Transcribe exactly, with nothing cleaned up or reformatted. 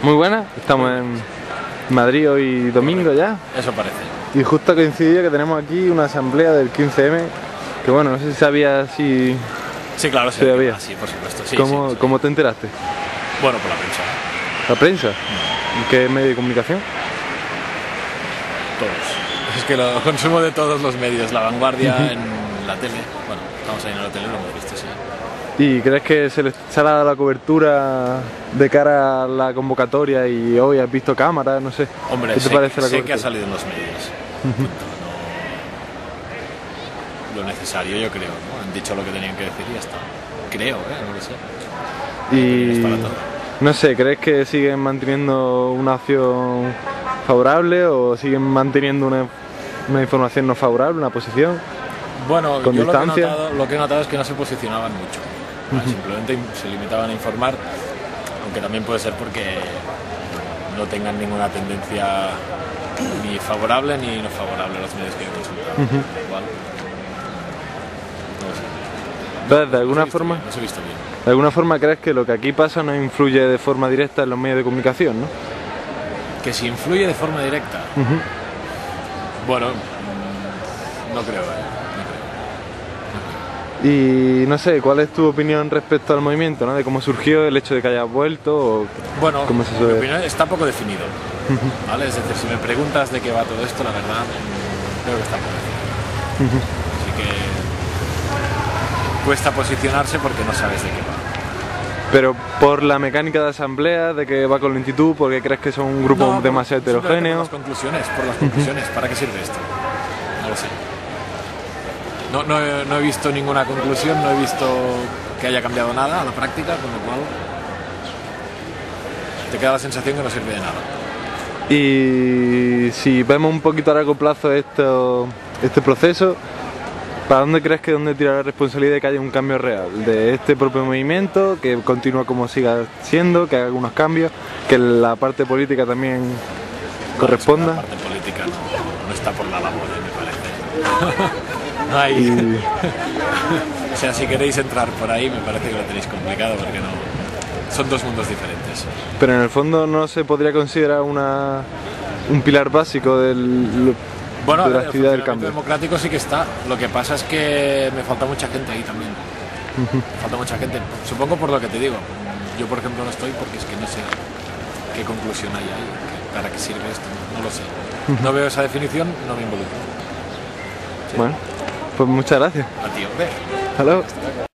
Muy buenas, estamos en Madrid hoy domingo ya. Eso parece. Y justo coincidió que tenemos aquí una asamblea del quince eme, que bueno, no sé si sabías si... Sí, claro, sí, sabía. sí, por supuesto. Sí, ¿Cómo, sí, sí. ¿Cómo te enteraste? Bueno, por la prensa. ¿La prensa? ¿En qué medio de comunicación? Todos. Es que lo consumo de todos los medios. La Vanguardia, en la tele. Bueno, estamos ahí en la tele, lo hemos visto, sí. ¿Y crees que se les se ha dado la cobertura de cara a la convocatoria y hoy has visto cámaras? No sé. Hombre, ¿Qué te sé, parece la sé cobertura? que ha salido en los medios. No, lo necesario, yo creo, ¿no? Han dicho lo que tenían que decir y ya está. Creo, ¿eh? No lo sé. Y Para todo. no sé, ¿crees que siguen manteniendo una opción favorable o siguen manteniendo una, una información no favorable, una posición? Bueno, ¿Con yo distancia? Lo, que he notado, lo que he notado es que no se posicionaban mucho. ¿Vale? Simplemente se limitaban a informar, aunque también puede ser porque no tengan ninguna tendencia ni favorable ni no favorable a los medios que he consultado. Uh-huh. Igual. No lo sé. Entonces, de alguna No se ha visto forma, bien, no se ha visto bien. de alguna forma crees que lo que aquí pasa no influye de forma directa en los medios de comunicación, ¿no? Que si influye de forma directa, Uh-huh. bueno, no creo, ¿eh? No creo. Y no sé, ¿cuál es tu opinión respecto al movimiento, ¿no? De cómo surgió, el hecho de que hayas vuelto o Bueno, cómo se mi suele... opinión está poco definido, ¿vale? Es decir, si me preguntas de qué va todo esto, la verdad, creo que está poco definido. Uh-huh. Así que cuesta posicionarse porque no sabes de qué va. Pero por la mecánica de asamblea, de que va con lentitud, porque crees que son un grupo No, por- demasiado simplemente heterogéneo. Por las conclusiones, por las conclusiones. ¿Para qué sirve esto? No lo sé. No, no, he, no he visto ninguna conclusión, no he visto que haya cambiado nada a la práctica, con lo cual te queda la sensación que no sirve de nada. Y si vemos un poquito a largo plazo esto, este proceso, ¿para dónde crees que dónde tira la responsabilidad de que haya un cambio real? De este propio movimiento, que continúa como siga siendo, que haga algunos cambios, que la parte política también corresponda. La parte política no, no está por la labor, ¿eh? Me parece. No hay... Y, O sea, si queréis entrar por ahí, me parece que lo tenéis complicado porque no... Son dos mundos diferentes. pero en el fondo no se podría considerar una, un pilar básico del, Bueno, de la el actividad del funcionamiento cambio. democrático sí que está. Lo que pasa es que me falta mucha gente ahí también. Me falta mucha gente. Supongo por lo que te digo. Yo, por ejemplo, no estoy porque es que no sé qué conclusión hay ahí, qué- para qué sirve esto. No lo sé. No veo esa definición, no me involucro. Sí. Bueno, pues muchas gracias. A ti, hombre. Hasta luego.